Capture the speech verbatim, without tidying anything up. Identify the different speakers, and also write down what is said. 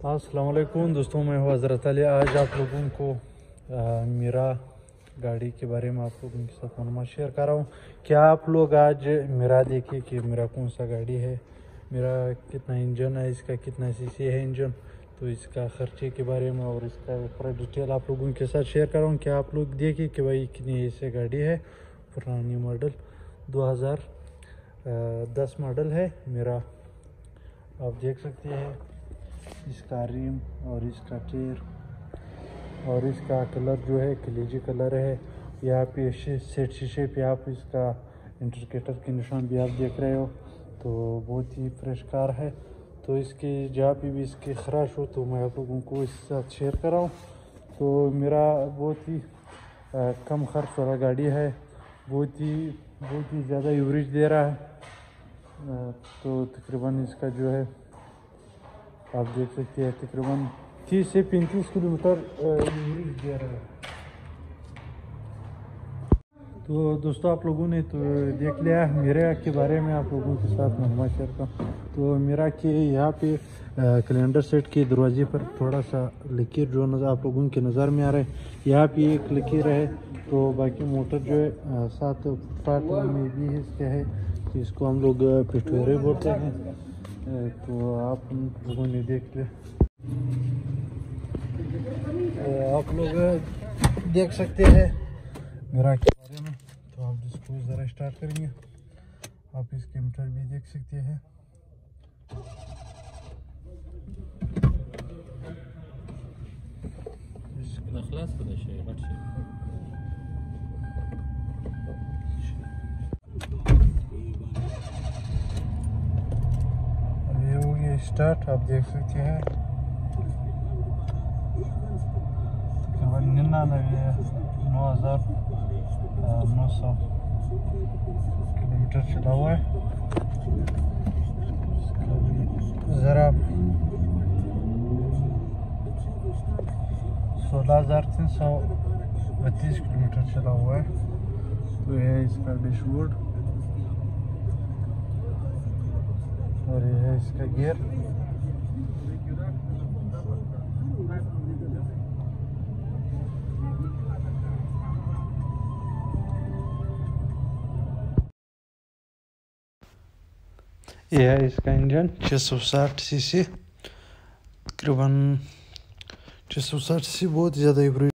Speaker 1: अस्सलाम वालेकुम दोस्तों, मैं हूँ हज़रत अली। आज आप लोगों को आ, मेरा गाड़ी के बारे में आप लोगों के साथ मालूमात शेयर कर रहा हूँ। क्या आप लोग आज मेरा देखिए कि मेरा कौन सा गाड़ी है, मेरा कितना इंजन है, इसका कितना सीसी है इंजन, तो इसका खर्चे के बारे में और इसका पूरा डिटेल आप लोगों के साथ शेयर कर रहा हूँ। क्या आप लोग देखिए कि भाई कितनी ऐसे गाड़ी है, पुरानी मॉडल दो हज़ार दस मॉडल है मेरा। आप देख सकते हैं इसका रिम और इसका टायर और इसका कलर जो है कलीजी कलर है। यहाँ पे सेट शीशे पे आप इसका इंडिकेटर के निशान भी आप देख रहे हो, तो बहुत ही फ्रेश कार है। तो इसकी जहाँ पे भी इसकी खराश हो तो मैं आप लोगों को इसके साथ शेयर कर रहा हूँ। तो मेरा बहुत ही आ, कम खर्च वाला गाड़ी है, बहुत ही बहुत ही ज़्यादा एवरेज दे रहा है। आ, तो तकरीबन इसका जो है आप देख सकते हैं तकरीबन तीस से पैंतीस किलोमीटर एवरेज दे रहा है। तो दोस्तों आप लोगों ने तो देख लिया मेरे के बारे में, आप लोगों के साथ मालूमात शेयर कर। तो मेरा कि यहाँ पे कैलेंडर सेट के दरवाजे पर थोड़ा सा लकीर जो नज़र आप लोगों के नज़र में आ रहा है, यहाँ पे एक लकीर है। तो बाकी मोटर जो है सात फुटपाथ में भी है इसके है, तो इसको हम लोग पिटोरे बोलते हैं। तो आप लोगों ने देख लिया, आप लोग देख सकते हैं मेरा के बारे में। तो आप इसको ज़रा स्टार्ट करेंगे, आप इसके मीटर भी देख सकते हैं। अभी हो गया स्टार्ट, आप देख सकते हैं तकरीबन निन्यानवे नौ हज़ार नौ सौ किलोमीटर चला हुआ है। ज़रा सोलह हज़ार तीन सौ बत्तीस किलोमीटर चला हुआ है। तो यह है इसका डैशबोर्ड और यह है इसका गियर। यह है इसका इंजन छः सौ साठ सी सी, तकरीबन छः सौ साठ सी, बहुत ज़्यादा